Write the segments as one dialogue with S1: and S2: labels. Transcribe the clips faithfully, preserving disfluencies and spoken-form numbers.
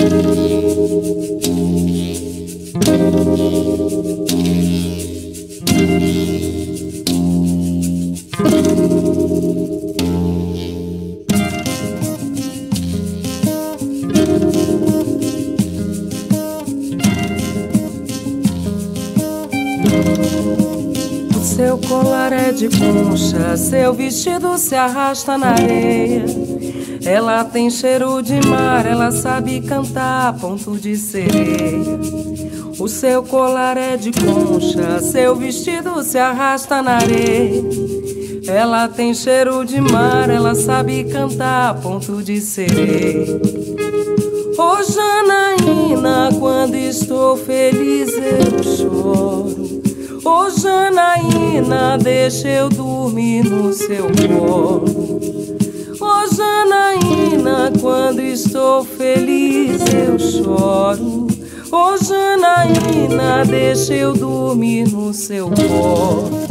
S1: Seu colar é de concha, seu vestido se arrasta na areia. Ela tem cheiro de mar, ela sabe cantar ponto de sereia. O seu colar é de concha, seu vestido se arrasta na areia. Ela tem cheiro de mar, ela sabe cantar ponto de sereia. Ô Janaína, quando estou feliz eu choro. Ô Janaína, deixa eu dormir no seu colo. Ô Janaína, quando estou feliz eu choro. Ô Janaína, deixa eu dormir no seu colo.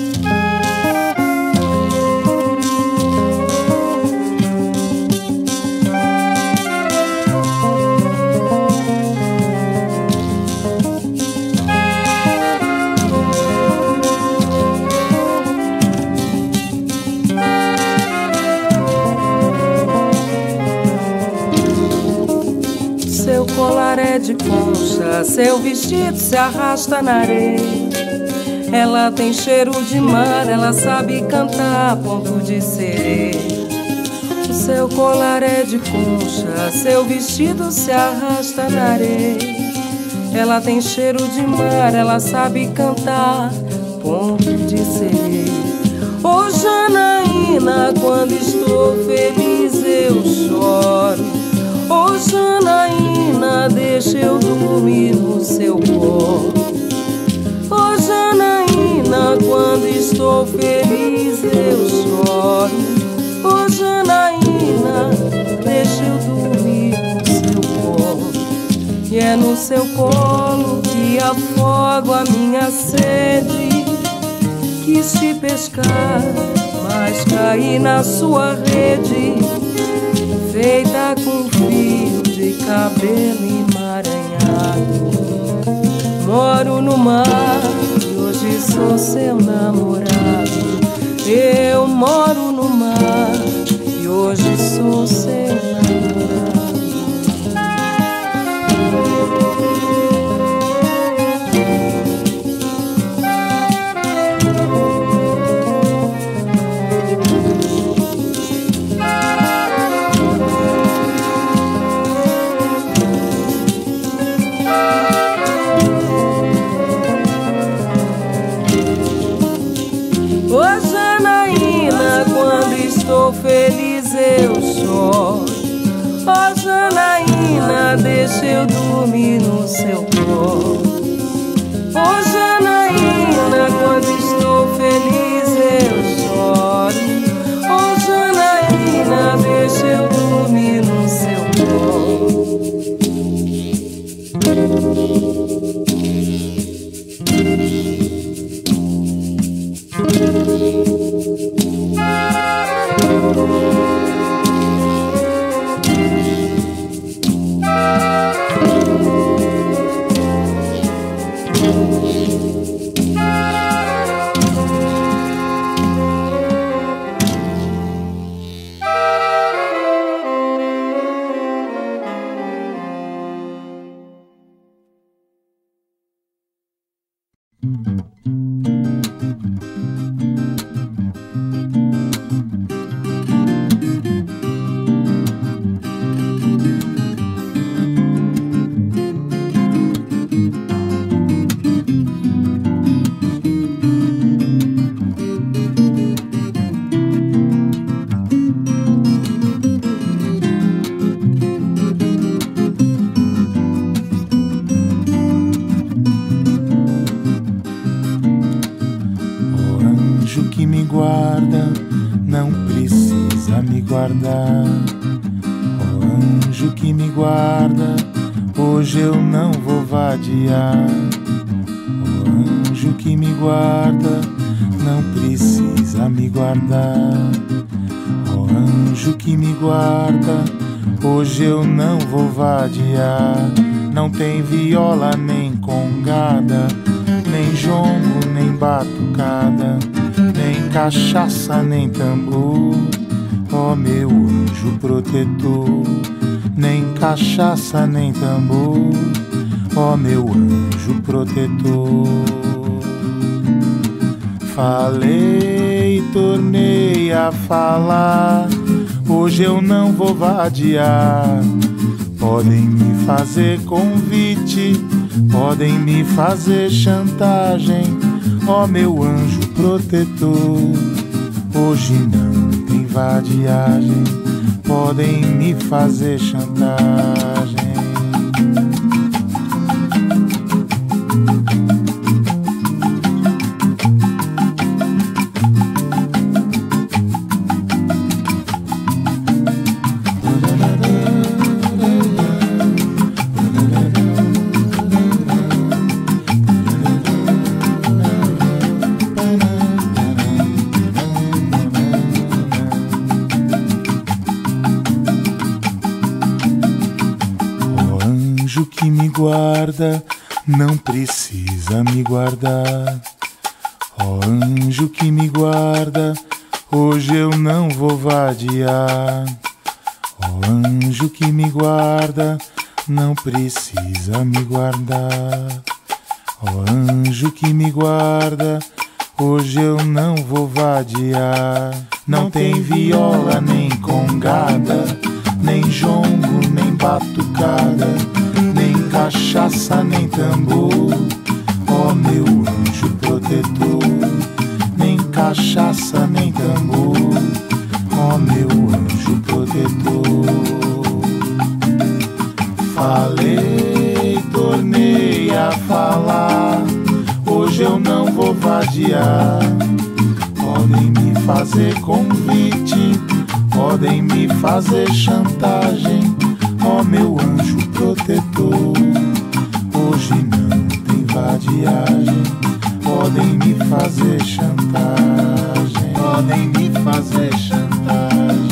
S1: Seu colar é de concha, seu vestido se arrasta na areia. Ela tem cheiro de mar, ela sabe cantar ponto de sereia. O seu colar é de concha, seu vestido se arrasta na areia. Ela tem cheiro de mar, ela sabe cantar ponto de sereia. Ô Janaína, quando estou feliz eu choro. Ô Janaína, deixa eu dormir no seu colo. Ô Janaína, quando estou feliz eu choro. Ô Janaína, deixa eu dormir no seu colo. E é no seu colo que afogo a minha sede. Quis te pescar, mas caí na sua rede, feita com fio de cabelo emaranhado. Moro no mar e hoje sou seu namorado. Eu moro no mar e hoje sou seu namorado. Estou feliz eu choro. Ó Janaína, deixa eu dormir no seu colo. Ó Janaína, quando estou feliz eu choro. Ó Janaína, deixa eu dormir no seu colo. Não precisa me guardar. Ó anjo que me guarda, hoje eu não vou vadiar. Ó anjo que me guarda, não precisa me guardar. Ó anjo que me guarda,
S2: hoje eu não vou vadiar. Não tem viola nem congada, nem jongo nem batucada, nem cachaça nem tambor, ó meu anjo protetor. Nem cachaça nem tambor, ó meu anjo protetor. Falei, tornei a falar, hoje eu não vou vadiar. Podem me fazer convite, podem me fazer chantagem, ó meu anjo protetor. Hoje não tem vadiagem, podem me fazer chantagem. Que me guarda, não precisa me guardar. Ó anjo que me guarda, hoje eu não vou vadiar. Ó anjo que me guarda, não precisa me guardar. Ó anjo que me guarda, hoje eu não vou vadiar. Não tem viola nem congada, nem jongo nem batucada, nem cachaça nem tambor, ó meu anjo protetor. Nem cachaça nem tambor, ó meu anjo protetor. Falei, tornei a falar, hoje eu não vou vadiar. Podem me fazer convite, podem me fazer chantagem, ó meu anjo protetor. Hoje não tem vadiagem, podem me fazer chantagem, podem me fazer chantagem.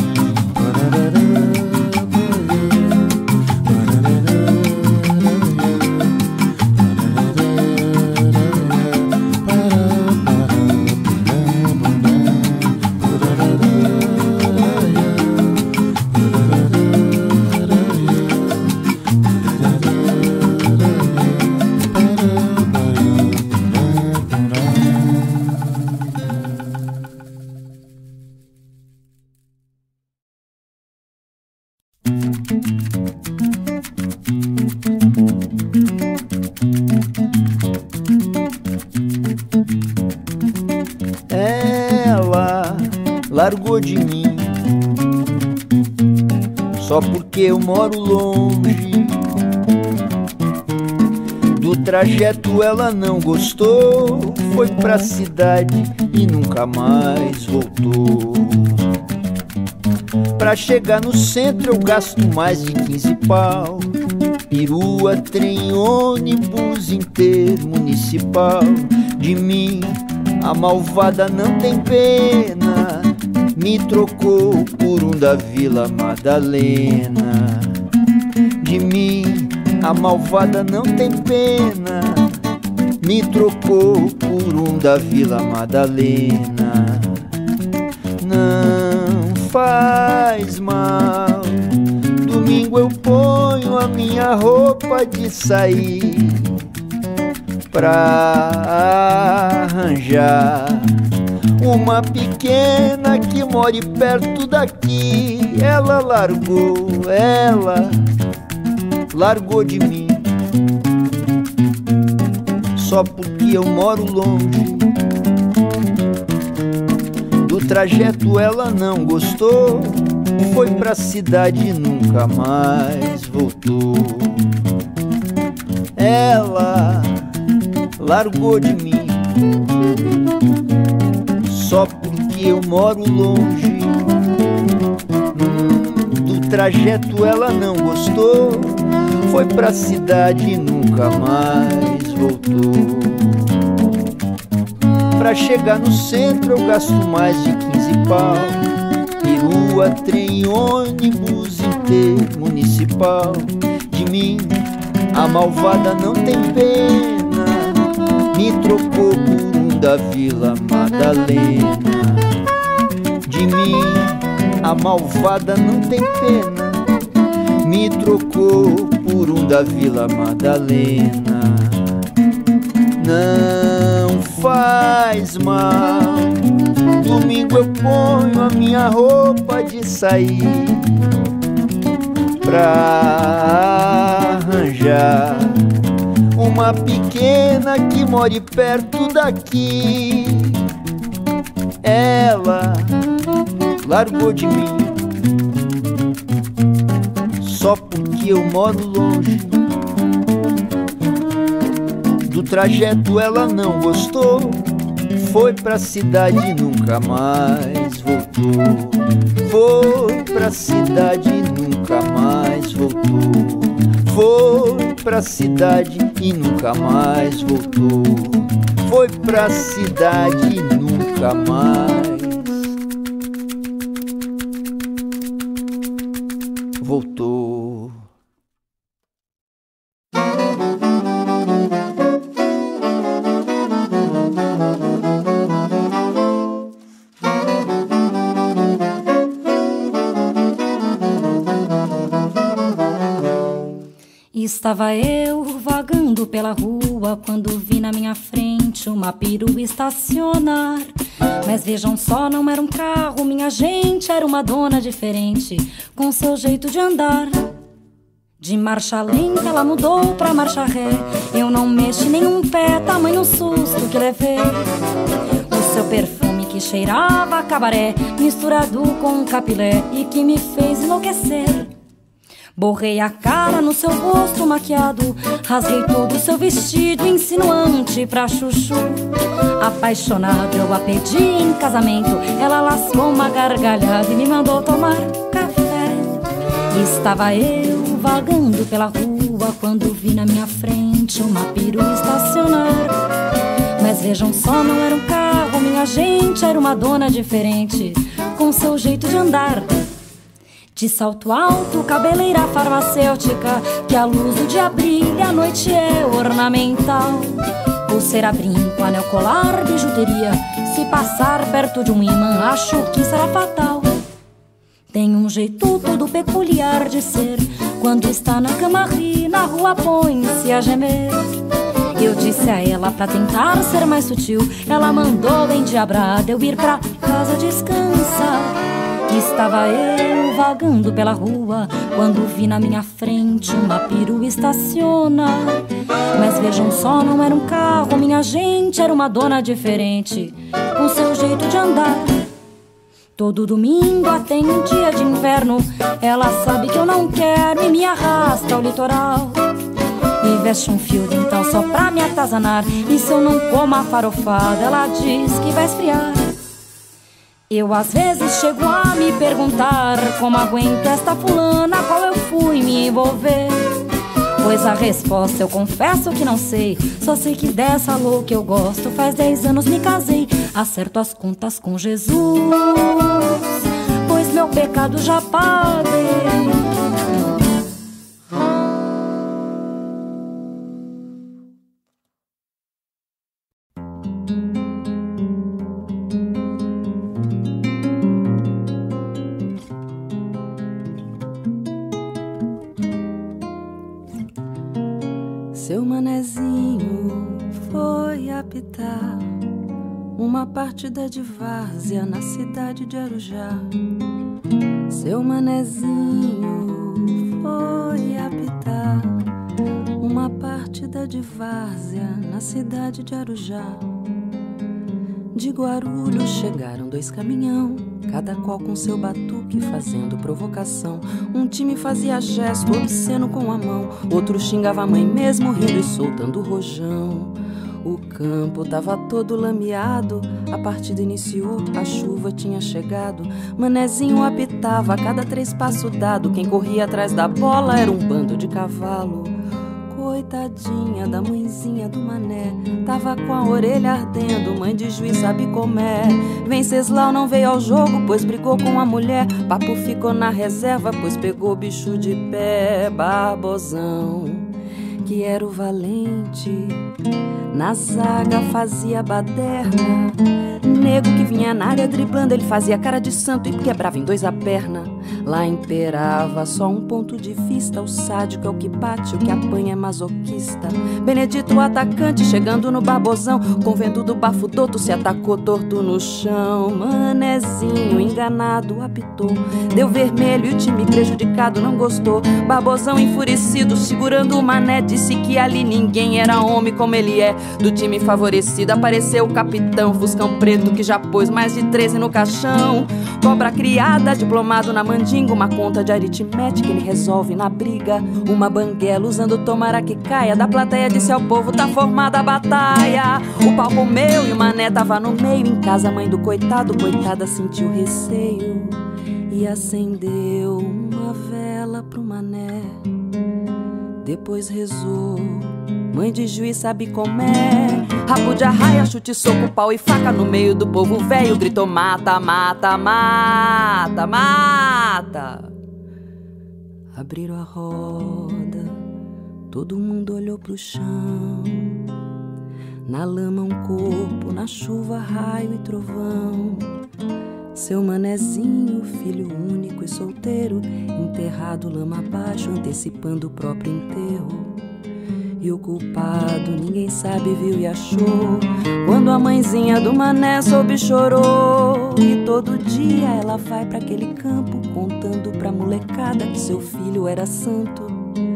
S3: Ela largou de mim só porque eu moro longe. Do trajeto ela não gostou, foi pra cidade e nunca mais voltou. Pra chegar no centro eu gasto mais de quinze pau. Perua, trem, ônibus intermunicipal. De mim a malvada não tem pena, me trocou por um da Vila Madalena. De mim a malvada não tem pena, me trocou por um da Vila Madalena. Não faz mal, domingo eu ponho a minha roupa de sair pra arranjar uma pequena que more perto daqui. Ela largou, ela largou de mim só porque eu moro longe. Do trajeto ela não gostou, foi pra cidade e nunca mais voltou. Ela largou de mim só porque eu moro longe. Hum, do trajeto ela não gostou, foi pra cidade e nunca mais voltou. Pra chegar no centro eu gasto mais de quinze pau. Perua, trem, ônibus inteiro municipal. De mim a malvada não tem pena, me trocou por um da Vila Madalena. De mim a malvada não tem pena, me trocou por um da Vila Madalena. Não faz mal, domingo eu ponho a minha roupa de sair pra arranjar uma pequena que more perto daqui. Ela largou de mim só porque eu moro longe. Do trajeto ela não gostou, foi pra cidade e nunca mais voltou. Foi pra cidade e nunca mais voltou. Foi pra cidade e nunca mais voltou. Foi pra cidade e nunca mais voltou.
S4: Estava eu vagando pela rua quando vi na minha frente uma perua estacionar. Mas vejam só, não era um carro, minha gente, era uma dona diferente, com seu jeito de andar. De marcha lenta ela mudou pra marcha ré, eu não mexi nenhum pé, tamanho susto que levei. O seu perfume que cheirava a cabaré, misturado com capilé e que me fez enlouquecer. Borrei a cara no seu rosto maquiado, rasguei todo o seu vestido insinuante pra chuchu. Apaixonado eu a pedi em casamento, ela lascou uma gargalhada e me mandou tomar café. Estava eu vagando pela rua quando vi na minha frente uma perua estacionar. Mas vejam só, não era um carro, minha gente, era uma dona diferente, com seu jeito de andar. De salto alto, cabeleira farmacêutica, que a luz do dia brilha, a noite é ornamental. Pulseira, brinco, anel, colar, bijuteria, se passar perto de um imã, acho que será fatal. Tem um jeito todo peculiar de ser, quando está na cama ri, na rua põe-se a gemer. Eu disse a ela pra tentar ser mais sutil, ela mandou endiabrada eu ir pra casa descansar. Estava eu vagando pela rua quando vi na minha frente uma perua estacionar. Mas vejam só, não era um carro, minha gente, era uma dona diferente, com seu jeito de andar. Todo domingo até em dia de inverno, ela sabe que eu não quero e me arrasta ao litoral. E veste um fio dental só pra me atazanar, e se eu não como a farofada, ela diz que vai esfriar. Eu às vezes chego a me perguntar como aguento esta fulana, qual eu fui me envolver. Pois a resposta eu confesso que não sei, só sei que dessa louca eu gosto. Faz dez anos me casei, acerto as contas com Jesus, pois meu pecado já paguei.
S1: Seu manezinho foi apitar uma partida de várzea na cidade de Arujá. Seu manezinho foi apitar uma partida de várzea na cidade de Arujá. De Guarulhos chegaram dois caminhão, cada qual com seu batuque fazendo provocação. Um time fazia gesto obsceno com a mão, outro xingava a mãe mesmo rindo e soltando rojão. O campo tava todo lameado, a partida iniciou, a chuva tinha chegado. Manezinho apitava a cada três passos dado, quem corria atrás da bola era um bando de cavalo. Coitadinha da mãezinha do mané, tava com a orelha ardendo, mãe de juiz sabe como é. Venceslau não veio ao jogo, pois brigou com a mulher. Papo ficou na reserva, pois pegou bicho de pé. Barbosão, que era o valente, na zaga fazia baderna. Nego que vinha na área driblando, ele fazia cara de santo e quebrava em dois a perna. Lá imperava só um ponto de vista, o sádico é o que bate, o que apanha é masoquista. Benedito o atacante chegando no Barbosão, com o vento do bafo doto se atacou torto no chão. Manezinho enganado apitou, deu vermelho e o time prejudicado não gostou. Barbosão enfurecido segurando o mané, disse que ali ninguém era homem como ele é. Do time favorecido apareceu o capitão Fuscão Preto, que já pôs mais de treze no caixão. Cobra criada, diplomado na mandinga, uma conta de aritmética ele resolve na briga. Uma banguela usando tomara que caia, da plateia disse ao povo, tá formada a batalha. O pau comeu e o mané tava no meio. Em casa a mãe do coitado, coitada sentiu receio e acendeu uma vela pro mané. Depois rezou, mãe de juiz sabe como é. Rabo de arraia, chute, soco, pau e faca no meio do povo velho. Gritou mata, mata, mata, mata. Abriram a roda, todo mundo olhou pro chão. Na lama um corpo, na chuva raio e trovão. Seu manezinho, filho único e solteiro, enterrado lama abaixo, antecipando o próprio enterro. E o culpado ninguém sabe, viu e achou, quando a mãezinha do mané soube chorou. E todo dia ela vai pra aquele campo, contando pra molecada que seu filho era santo.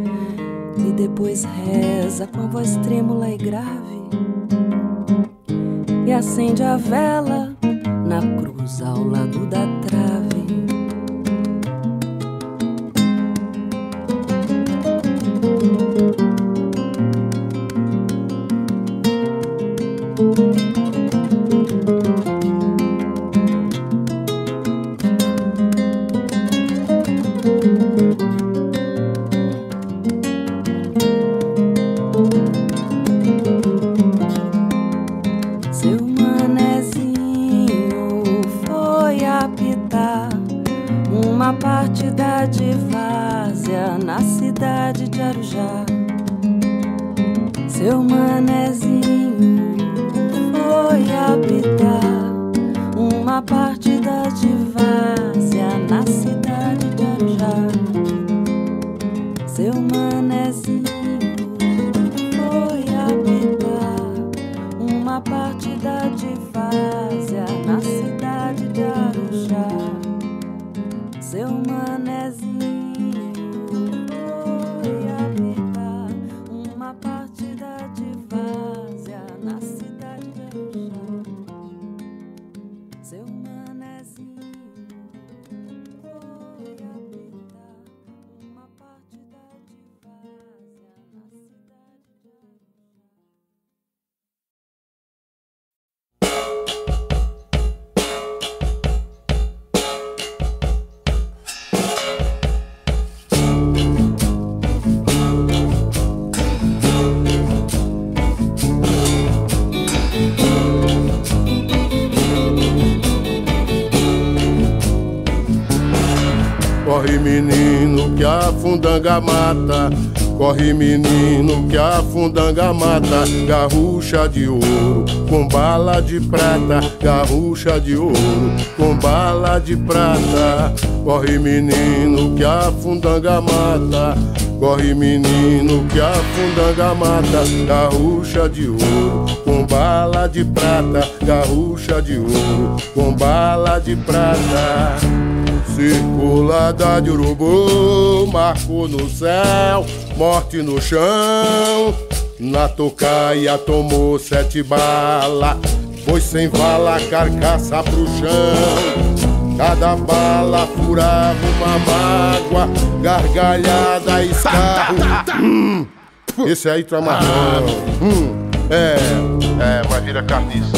S1: E depois reza com a voz trêmula e grave, e acende a vela na cruz ao lado da trave. Seu manezinho foi apitar uma partida de várzea na cidade de Arujá. Seu manezinho foi apitar uma partida de várzea na cidade de Arujá. Seu manezinho
S5: corre menino que a fundanga mata, corre menino que a fundanga mata. Garrucha de ouro com bala de prata, garrucha de ouro com bala de prata. Corre menino que a fundanga mata, corre menino que a fundanga mata. Garrucha de ouro com bala de prata, garrucha de ouro com bala de prata. Circulada de urubu, marco no céu, morte no chão. Na tocaia tomou sete balas, foi sem vala, carcaça pro chão. Cada bala furava uma mágoa, gargalhada, escarro. Hum, esse aí tá marrão. Hum, é, é, mas vira carniça.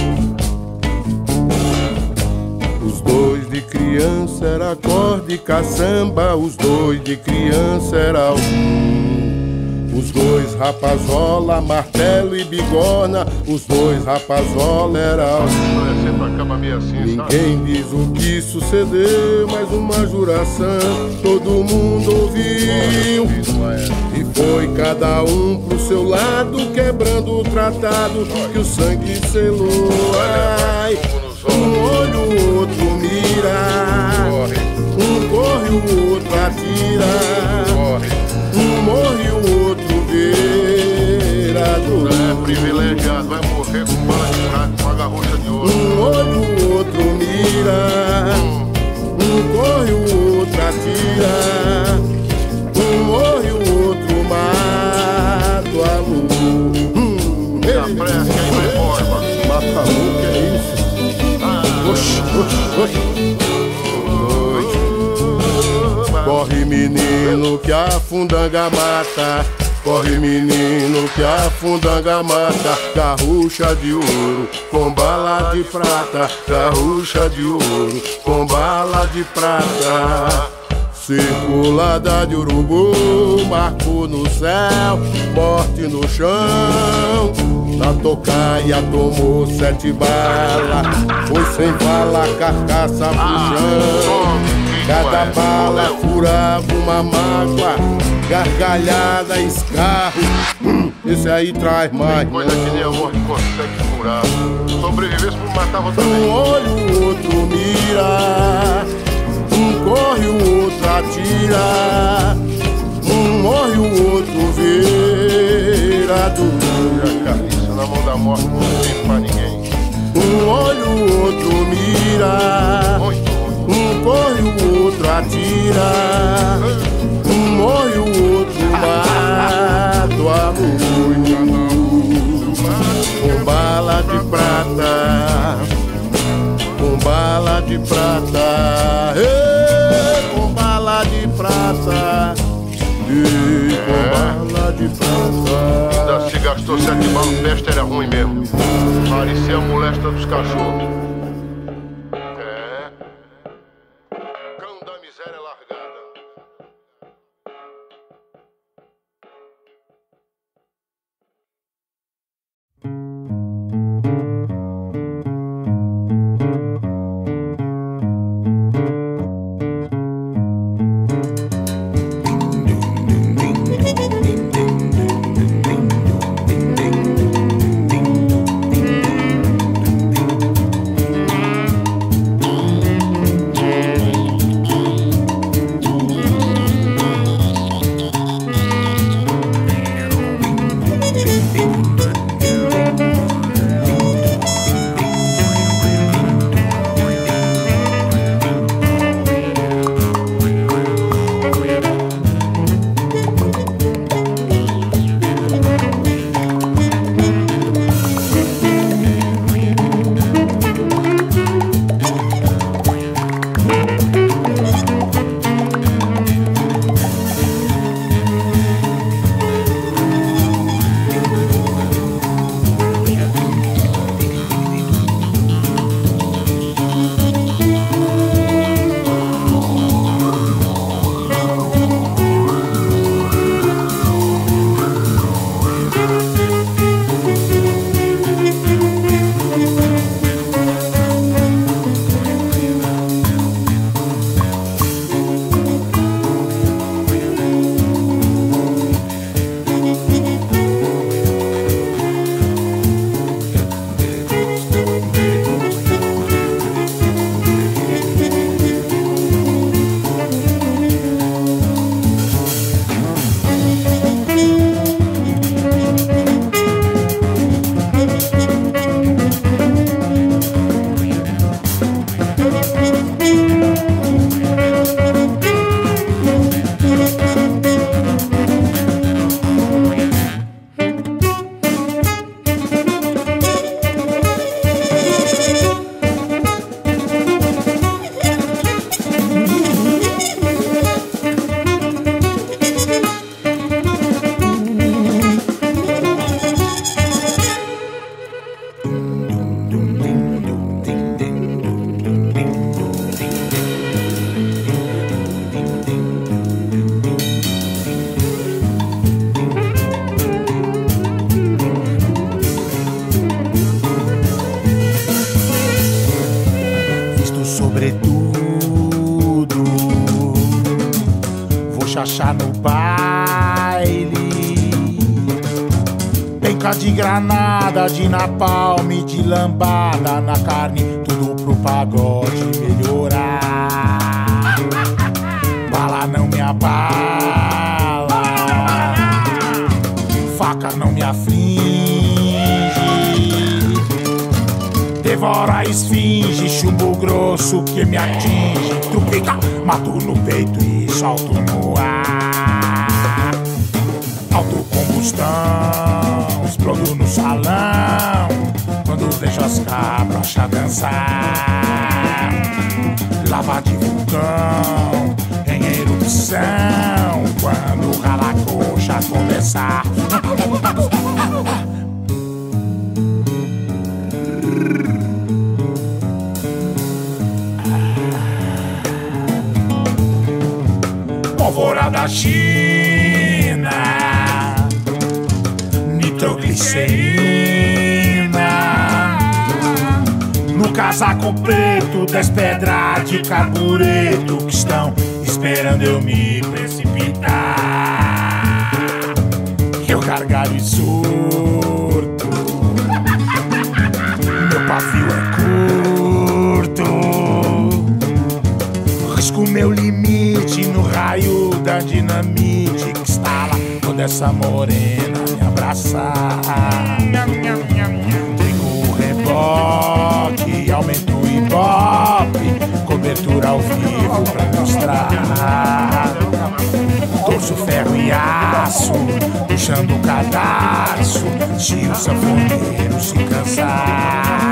S5: Os dois de criança era corda e caçamba, os dois de criança era um. Os dois rapazola, martelo e bigorna, os dois rapazola era ninguém diz o que sucedeu, mas uma juração todo mundo ouviu. E foi cada um pro seu lado, quebrando o tratado que o sangue selou. Ai, um olho, o outro mira, um corre, o outro atira. Um morre, o outro vira do
S2: é privilegiado, vai morrer com bala de prata, com a garrucha de ouro.
S5: Um olho, o outro mira, um corre, o outro atira. Um morre, o outro mata a luz. Hum,
S2: Se apressa que aí vai embora.
S5: Mata a luz, que é isso? Ah, oxi, oxi, oxi. Corre menino que a fundanga mata, corre menino que a fundanga mata. Garrucha de ouro com bala de prata, garrucha de ouro com bala de prata. Circulada de urubu, marco no céu, morte no chão. Na tocaia tomou sete balas, foi sem bala, carcaça pro chão. Cada bala furava uma mágoa, gargalhada, escarro. Hum, esse aí traz mais.
S2: Coisa que nem a morte consegue furar. Sobrevivesse por matar outra vez.
S5: Um olha, o outro mira, um corre, o outro atira. Um morre, o outro vira do
S2: carniça na mão da morte não tem pra ninguém.
S5: Um olha, o outro mira, um corre, o outro atira. Um morre, o outro mata a luz. Com bala de prata, com bala de prata, ei, com bala de prata, ei, com bala de prata.
S2: Ainda se gastou sete balas, o teste era ruim mesmo. Parecia a molesta dos cachorros.
S6: fica no baile. Penca de granada, de napalm, de lambada na carne, tudo pro pagode melhorar. Bala não me abala, faca não me aflige. Devora a esfinge, chumbo grosso que me atinge. Trupica, mato no peito e solto no ar. Autocombustão, explodo no salão quando vejo as cabras dançar. Lava de vulcão em erupção quando o rala-coxa começar. Pólvora da China, nitroglicerina, no casaco preto, dez pedras de carbureto que estão esperando eu me precipitar. Eu gargalho e surto, meu pavio é curto, risco meu limite no raio da dinamite que estala quando essa morena me abraçar. Ligo o reboque, aumento o ibope, cobertura ao vivo pra mostrar. Torço ferro e aço, puxando o cadarço, se o sanfoneiro se cansar.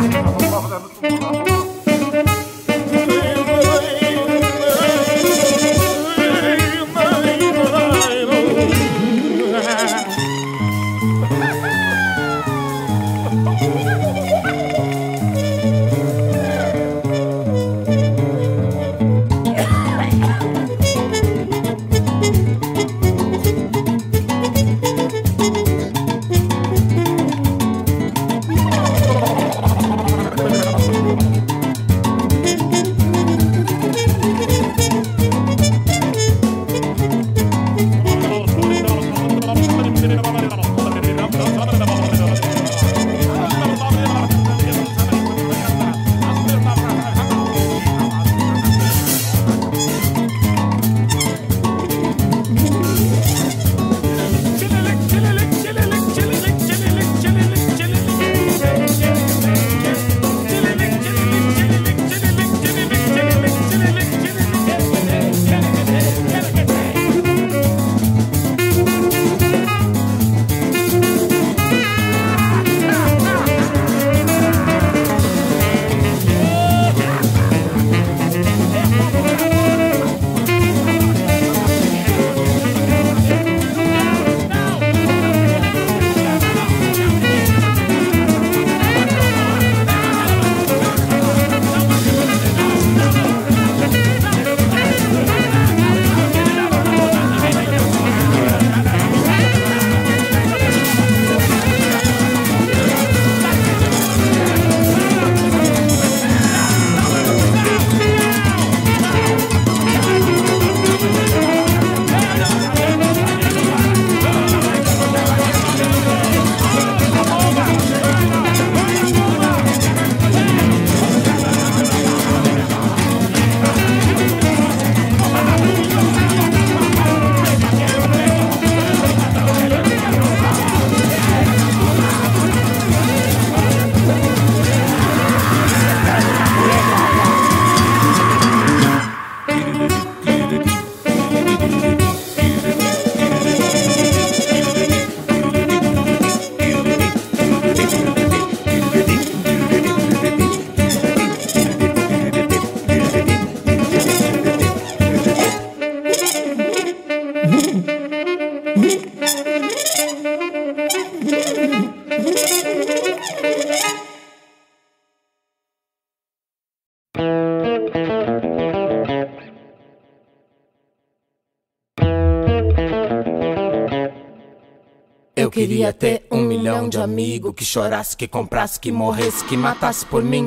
S7: Eu queria ter um milhão de amigos que chorasse, que comprasse, que morresse, que matasse por mim.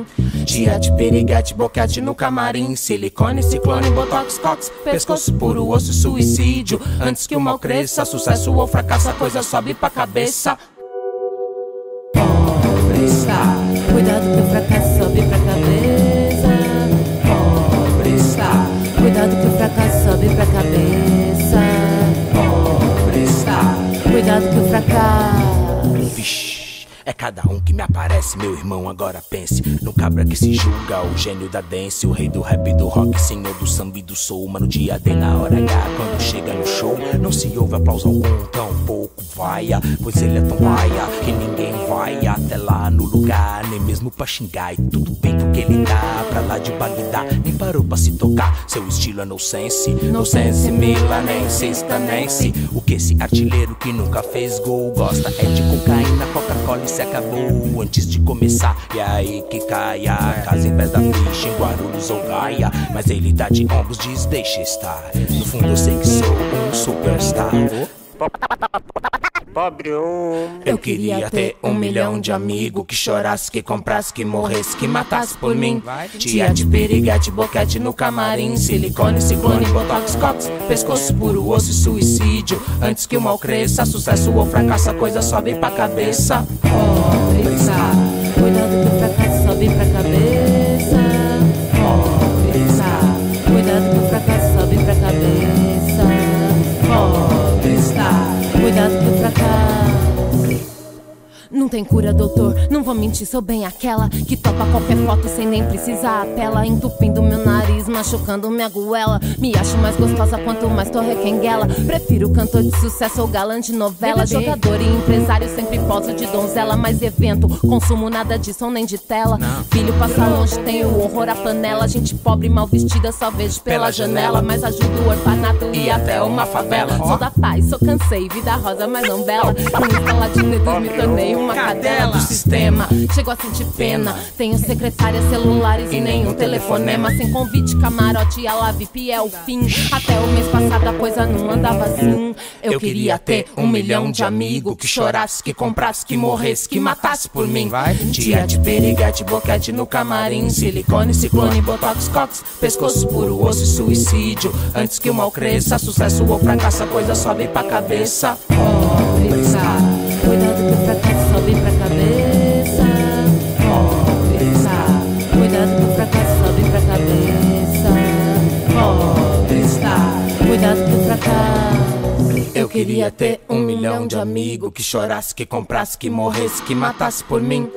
S8: Tia de piriguete, boquete no camarim, silicone, ciclone, botox, cox, pescoço puro, osso, suicídio. Antes que o mal cresça, sucesso ou fracasso, a coisa sobe pra cabeça. Pobre está,
S1: cuidado que o fracasso sobe pra cabeça.
S8: Pobre está,
S1: cuidado que o fracasso sobe pra cabeça.
S8: Pobre está,
S1: cuidado que o fracasso...
S8: Vixe, é cada um que me aparece, meu irmão, agora pense no cabra que se julga, o gênio da dance, o rei do rap, do rock, senhor do samba e do soul. Mas no dia D, na hora H, quando chega no show, não se ouve aplauso algum, tão pouco vaia, pois ele é tão vaia que ninguém vai até lá no lugar, nem mesmo pra xingar. E tudo bem porque ele tá pra lá de Bagdá, nem parou pra se tocar, seu estilo é no sense, no sense milanense, escanense. O que esse artilheiro que nunca fez gol gosta é de cocaína, Coca-Cola e se acabou antes de começar. E aí que cai a casa em vez da ficha, em Guarulhos ou Gaia. Mas ele dá de ombros, diz deixa estar. No fundo eu sei que sou um superstar. Pobre um. Eu queria ter um milhão de amigos, que chorasse, que comprasse, que morresse, que matasse por mim. Tia de piriguete, boquete no camarim, silicone, ciclone, botox, cox, pescoço puro, osso e suicídio. Antes que o mal cresça, sucesso ou fracasso, a coisa sobe pra cabeça.
S1: Pobre está, cuidado que o fracasso sobe pra cabeça. Pobre está, cuidado que o fracasso sobe pra cabeça. Pobre está, cuidado que o fracasso... Não tem cura, doutor, não vou mentir, sou bem aquela que topa qualquer foto sem nem precisar apela, entupindo meu nariz, machucando minha goela. Me acho mais gostosa quanto mais tô requenguela. Prefiro cantor de sucesso ou galã de novela. Jogador e empresário, sempre poso de donzela. Mas evento, consumo nada de som nem de tela. Filho passa longe, tem o horror à panela. Gente pobre mal vestida, só vejo pela janela. Mas ajudo o orfanato e até uma favela. Sou da paz, sou cansei, vida rosa, mas não bela. Com instala de dedos me tornei uma cadela do sistema. Chegou a sentir pena. Tenho secretárias, celulares e nenhum telefonema. Sem convite, camarote e a La V I P é o fim. Até o mês passado a coisa não andava assim. Eu, Eu queria ter um milhão de amigos, que chorasse, que comprasse, que morresse, que matasse por mim. Vai. Tia de piriguete, boquete no camarim, silicone, ciclone, botox, cox, pescoço puro, osso e suicídio. Antes que o mal cresça, sucesso ou fracasso, a coisa sobe pra cabeça. Pobre está, cuidado que o fracasso sobe pra cabeça. Pobre está, cuidado que o fracasso sobe pra cabeça. Pobre está, cuidado que o fracasso... Eu queria ter um milhão de amigos, que chorasse, que comprasse, que morresse, que matasse por mim.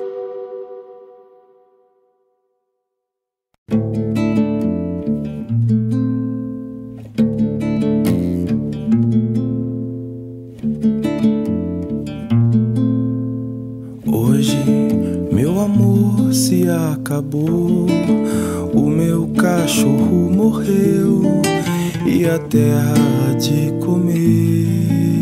S9: Se acabou, o meu cachorro morreu e a terra há de comer.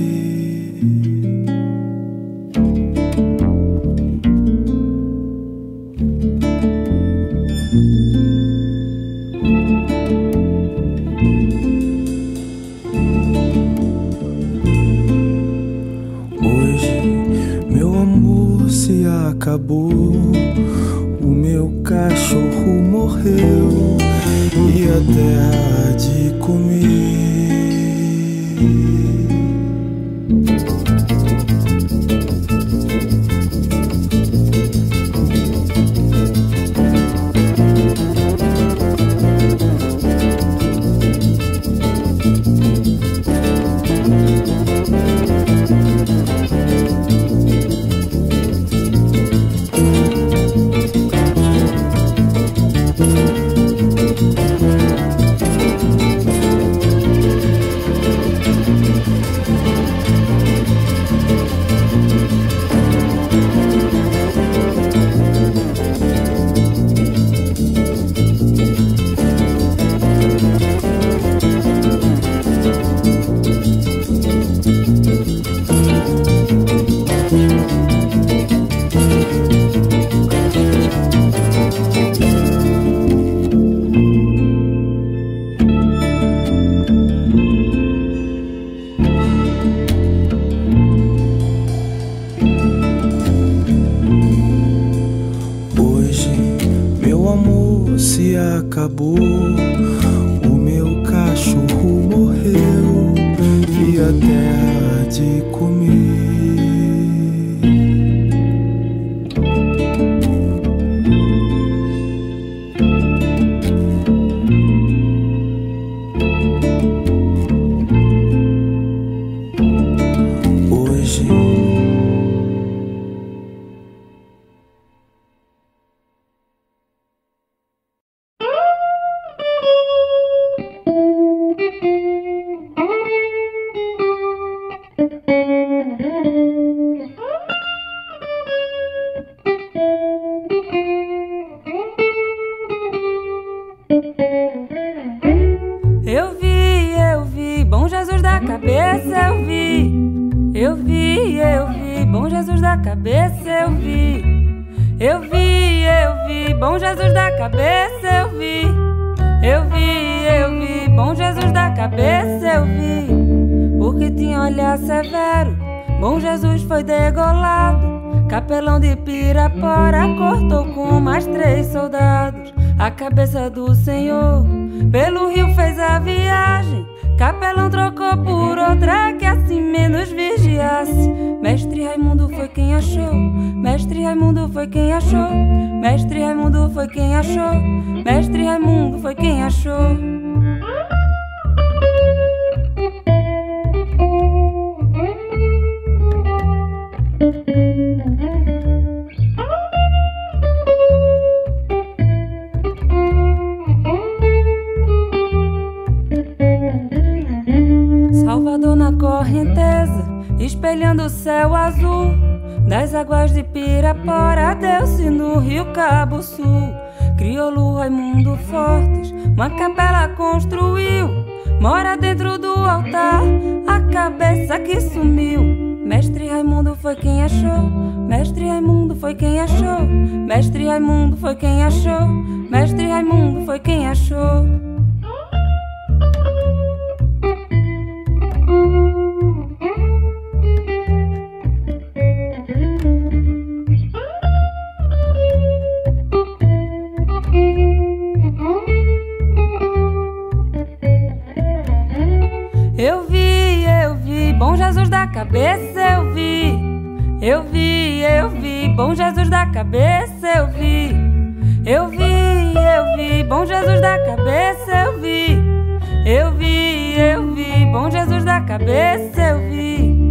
S9: Hoje, meu amor se acabou. O meu cachorro morreu e a terra há de comer. se acabou, o meu cachorro morreu e a terra de comer.
S1: Eu vi, eu vi, bom Jesus da cabeça, eu vi. Eu vi, eu vi, bom Jesus da cabeça, eu vi. Eu vi, eu vi, bom Jesus da cabeça, eu vi. Eu vi, eu vi, bom Jesus da cabeça, eu vi. Porque tinha olhar severo, bom Jesus foi degolado. Capelão de Pirapora cortou com mais três soldados a cabeça do Senhor. Pelo rio fez a viagem, Capelão trocou por outra que assim menos vigiasse. Mestre Raimundo foi quem achou, Mestre Raimundo foi quem achou, Mestre Raimundo foi quem achou, Mestre Raimundo foi quem achou. Salvador na correnteza, espelhando o céu azul. Das águas de Pirapora deu-se no rio Cabo Sul. Crioulo Raimundo Fortes, uma capela construiu. Mora dentro do altar, a cabeça que sumiu. Mestre Raimundo foi quem achou, Mestre Raimundo foi quem achou, Mestre Raimundo foi quem achou, Mestre Raimundo foi quem achou. Eu vi, eu vi, bom Jesus da cabeça, eu vi. Eu vi, eu vi, bom Jesus da cabeça, eu vi. Eu vi, eu vi, bom Jesus da cabeça, eu vi. Eu vi, eu vi, bom Jesus da cabeça, eu vi.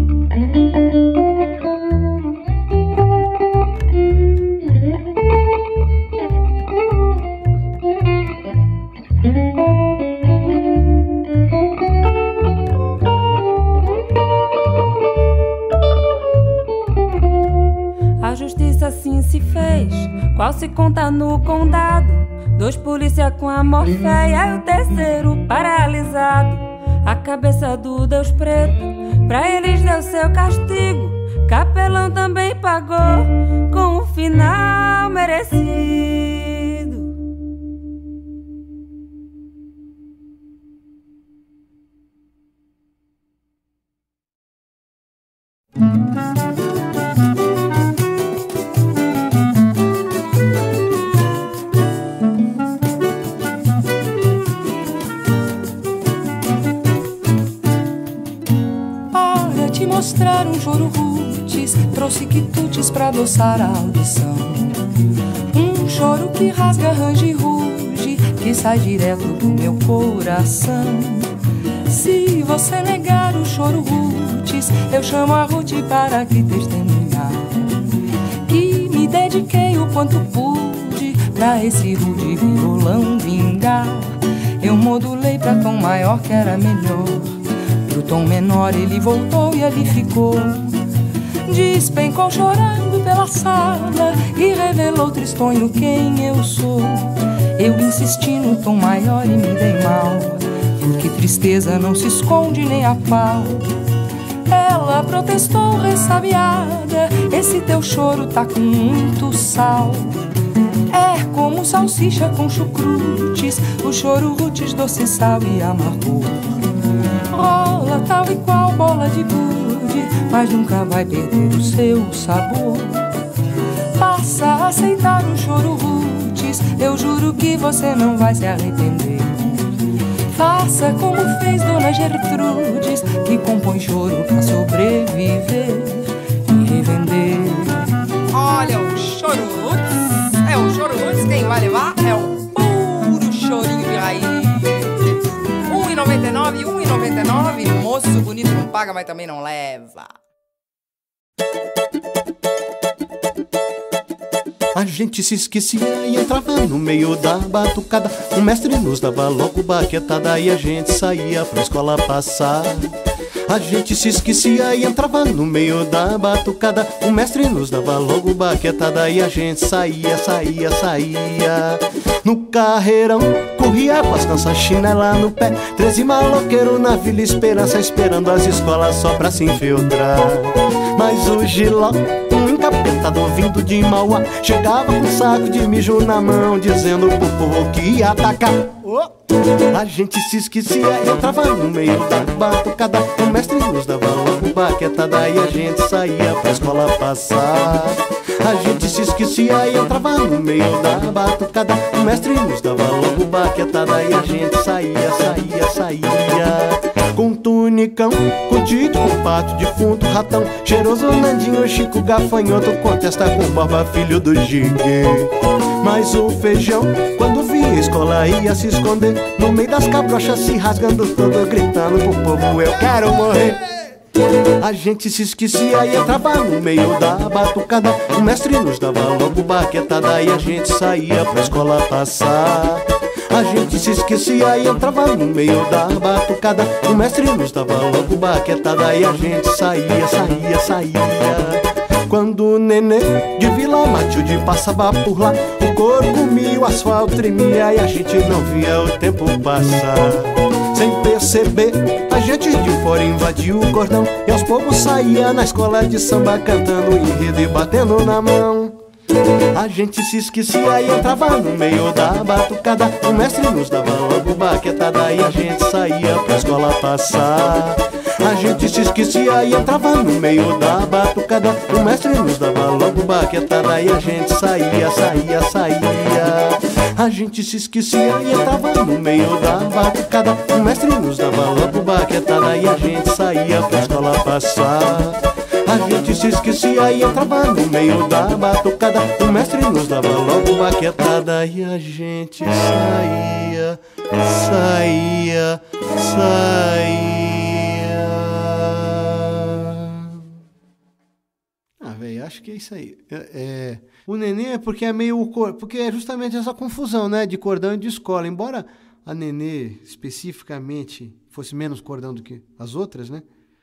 S1: A justiça assim se fez, qual se conta no condado. Dois polícia com a morféia e o terceiro paralisado. A cabeça do Deus preto, pra eles deu seu castigo. Capelão também pagou com o final merecido.
S10: Mostrar um choro roots, trouxe quitutes pra adoçar a audição. Um choro que rasga, range e ruge, que sai direto do meu coração. Se você negar o choro roots, eu chamo a Ruth para que testemunhar que me dediquei o quanto pude pra esse rude violão vingar. Eu modulei pra tom maior que era melhor, pro tom menor ele voltou e ali ficou. Despencou chorando pela sala e revelou tristonho quem eu sou. Eu insisti no tom maior e me dei mal, porque tristeza não se esconde nem a pau. Ela protestou ressabiada, esse teu choro tá com muito sal. É como salsicha com chucrutes, o choro roots, doce, sal e amargor. Rola tal e qual bola de gude, mas nunca vai perder o seu sabor. Passa a aceitar o choro roots, atitudes, eu juro que você não vai se arrepender. Faça como fez Dona Gertrudes, que compõe choro pra sobreviver e revender.
S11: Olha o Chororutz, é o Chororutz, quem vai levar é o puro chorinho de raiz. um e noventa e nove, um e noventa e nove, moço bonito não paga, mas também não leva.
S12: A gente se esquecia e entrava no meio da batucada. O mestre nos dava logo baquetada e a gente saía pra escola passar. A gente se esquecia e entrava no meio da batucada. O mestre nos dava logo baquetada e a gente saía, saía, saía. No carreirão, corria com as calças chinela no pé. Treze maloqueiros na Vila Esperança, esperando as escolas só pra se infiltrar. Mas o Giló, um encapetado vindo de Mauá, chegava com um saco de mijo na mão, dizendo pro povo que ia atacar. Oh! A gente se esquecia e entrava no meio da batucada. O mestre nos dava logo baquetada e a gente saía pra escola passar. A gente se esquecia e entrava no meio da batucada. O mestre nos dava logo baquetada e a gente saía, saía, saía. Com tunicão, com tite, com pato, defunto, ratão, cheiroso Nandinho, Chico, gafanhoto, contesta com barba, filho do Gigue. Mas o feijão, quando via a escola, ia se esconder no meio das cabrochas, se rasgando todo, gritando pro povo, eu quero morrer. A gente se esquecia e entrava no meio da batucada. O mestre nos dava logo baquetada e a gente saía pra escola passar. A gente se esquecia e entrava no meio da batucada. O mestre nos dava logo baquetada e a gente saía, saía, saía. Quando o nenê de Vila Matilde passava por lá, o couro comia, o asfalto tremia e a gente não via o tempo passar. Sem perceber, a gente de fora invadiu o cordão e aos poucos saía na escola de samba cantando enredo e batendo na mão. A gente se esquecia e entrava no meio da batucada. O mestre nos dava logo baquetada e a gente saía pra escola passar. A gente se esquecia e entrava no meio da batucada. O mestre nos dava logo baquetada e a gente saía, saía, saía. A gente se esquecia e entrava no meio da batucada. O mestre nos dava logo baquetada e a gente saía pra escola passar. A gente se esquecia e entrava no meio da batucada. O mestre nos dava logo baquetada e a gente saía, saía, saía. Ah, velho, acho que é isso aí. É, é, o nenê é porque é meio... Porque é justamente essa confusão, né? De cordão e de escola. Embora a nenê especificamente fosse menos cordão do que as outras, né?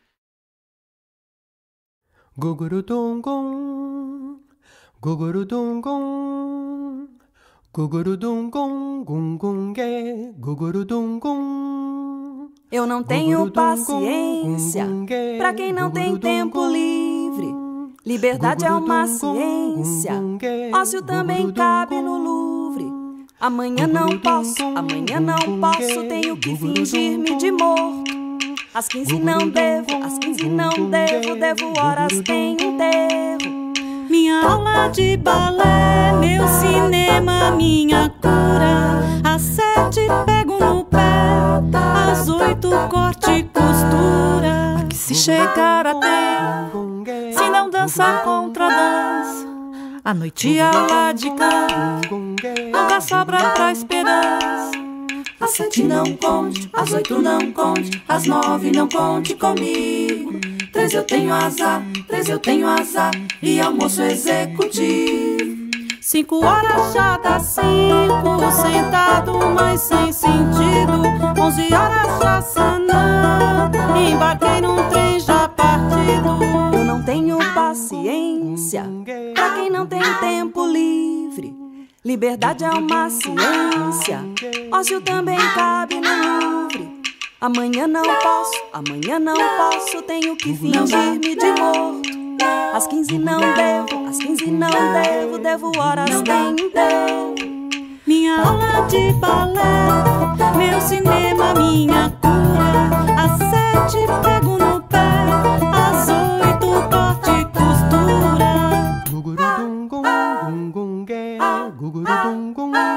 S12: Gugurudungum, gugurudungum, gugurudungum, gungungue, gugurudungum.
S13: Eu não tenho paciência pra quem não tem tempo livre. Liberdade é uma ciência, ócio também cabe no Louvre. Amanhã não posso, amanhã não posso, tenho que fingir-me de morto. Às quinze não devo, às quinze não devo, devo horas, tenho enterro.
S4: Minha aula de balé, meu cinema, minha cura. Às sete pego no pé, às oito corte e costura.
S1: Aqui se chegar a tempo, se não dançar contradança. A noite aula de canto, nunca sobra pra esperança.
S10: Às sete não conte, às oito não conte, às nove não conte comigo. Três eu tenho azar, três eu tenho azar, e almoço executivo.
S1: Cinco horas já dá cinco, sentado mas sem sentido. Onze horas já sanã, embarquei num trem já partido.
S13: Eu não tenho paciência pra quem não tem tempo livre. Liberdade é uma ciência, ócio também cabe no Louvre. Amanhã não posso, amanhã não posso, tenho que fingir-me de morto. Às quinze não devo, às quinze não devo, devo horas, tenho tempo.
S4: Minha aula de balé, meu cinema, minha cura. Às sete pego no pé, às oito corte e costura.
S12: Gugurudungum, gungungue, gugurudungum.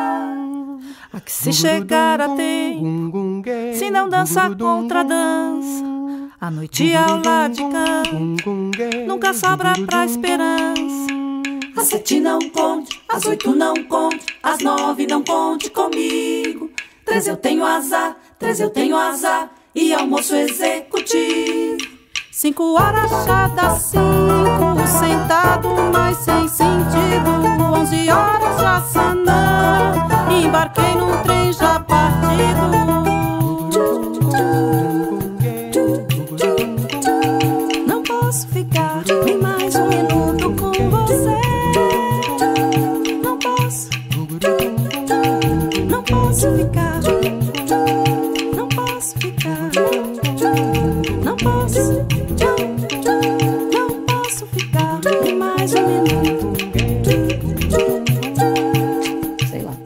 S14: Se chegar a tempo, se não dança contra dança, a noite aula de canto nunca sobra pra esperança.
S15: Às sete não conte, às oito não conte, às nove não conte comigo. Três eu tenho azar, três eu tenho azar, e almoço executivo.
S14: Cinco horas já dá cinco, sentado mas sem sentido. Onze horas já sanã, embarquei num trem já partido.
S15: Não posso ficar nem mais um minuto com você. Não posso, não posso ficar, não posso ficar, não posso, não posso ficar nem mais um minuto. Sei lá.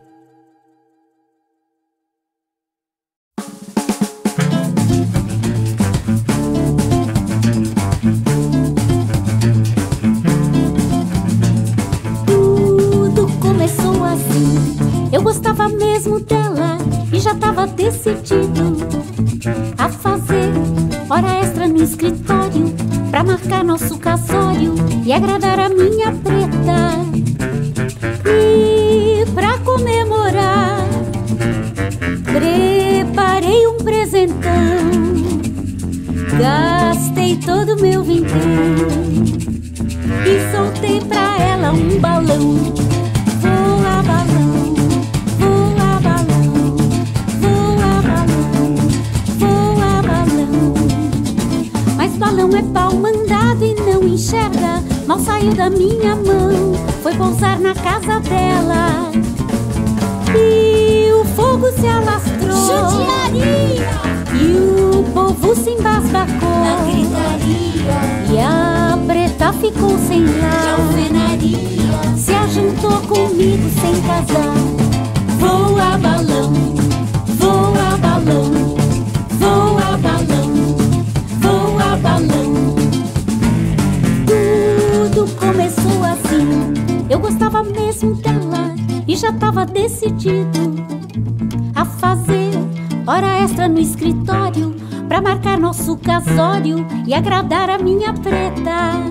S4: Tudo começou assim. Eu gostava mesmo dela e já tava decidido a fazer hora extra no escritório pra marcar nosso casório e agradar a minha preta. E pra comemorar preparei um presentão, gastei todo o meu vintém e soltei pra ela um balão. Voa balão, voa balão, voa balão, voa balão. Mas balão é pau mandado e não enxerga, mal saiu da minha mão, foi pousar na casa dela e o fogo se alastrou.
S15: Judiaria!
S4: E o povo se embasbacou
S15: na gritaria,
S4: e a preta ficou sem lar.
S15: Alvenaria
S4: se ajuntou comigo sem casar.
S15: Voa balão, voa balão, voa balão, voa balão.
S4: Tudo começou assim. Eu gostava mesmo dela e já tava decidido a fazer hora extra no escritório pra marcar nosso casório e agradar a minha preta.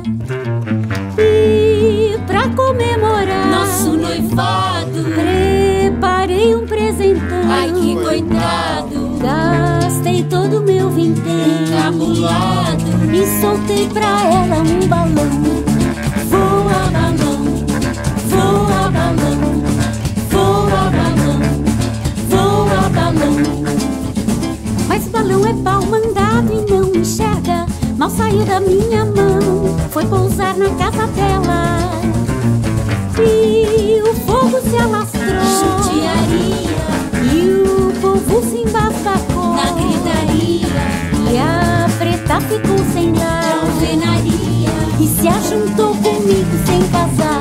S4: E pra comemorar
S15: nosso noivado
S4: preparei um presentão.
S15: Ai, que coitado!
S4: Gastei todo o meu vintém
S15: encabulado
S4: e soltei pra ela um balão.
S15: Voa balão, voa balão, voa balão, voa balão.
S4: Mas balão é pau mandado e não enxerga, mal saiu da minha mão, foi pousar na casa dela e o fogo se alastrou.
S15: Judiaria!
S4: E o povo se embasbacou
S15: na gritaria,
S4: e a preta ficou sem lar.
S15: Alvenaria
S4: e se ajuntou comigo sem casar.